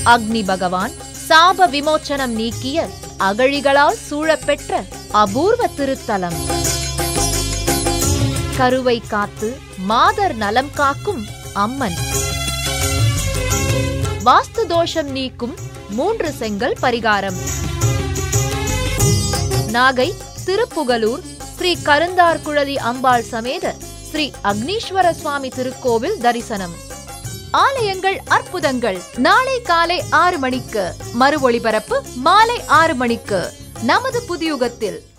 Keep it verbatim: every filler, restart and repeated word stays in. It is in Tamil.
அக்னி பகவான் சாப விமோச்சனம் நீக்கிய அகழிகளால் சூழப்பெற்ற அபூர்வ திருத்தலம். கருவை காத்து மாதர் நலம் காக்கும் அம்மன். வாஸ்து தோஷம் நீக்கும் மூன்று செங்கல் பரிகாரம். நாகை திருப்புகலூர் ஸ்ரீ கருந்தார்குழலி அம்பாள் சமேத ஸ்ரீ அக்னீஸ்வர சுவாமி திருக்கோவில் தரிசனம். ஆலயங்கள் அற்புதங்கள் நாளை காலை ஆறு மணிக்கு, மறு ஒளிபரப்பு மாலை ஆறு மணிக்கு நமது புதியுகத்தில்.